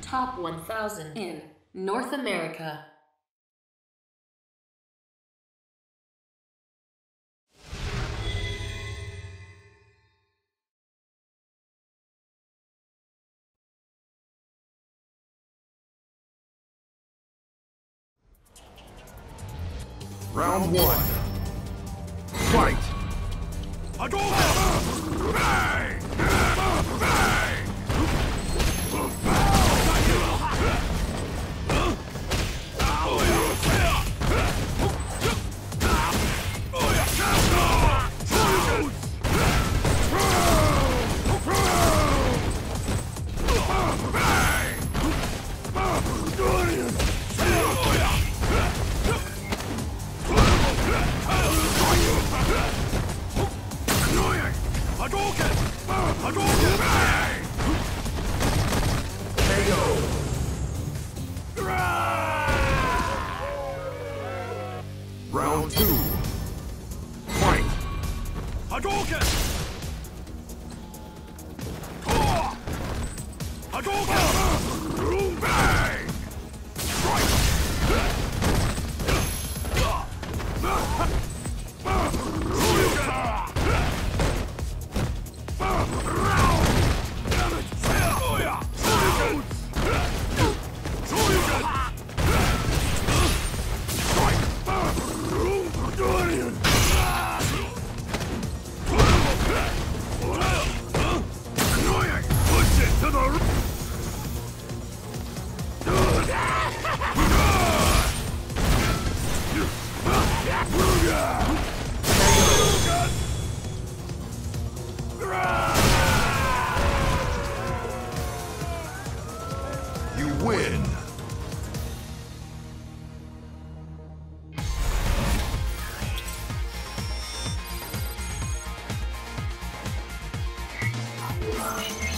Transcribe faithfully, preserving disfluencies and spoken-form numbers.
top one thousand in North America. Round one. Fight! Hadouken! Bang! Bang! Hadouken! Hadouken! Bang! K O! Round two. Fight! Hadouken! Hadouken! Bang! Strike! You win! Bye.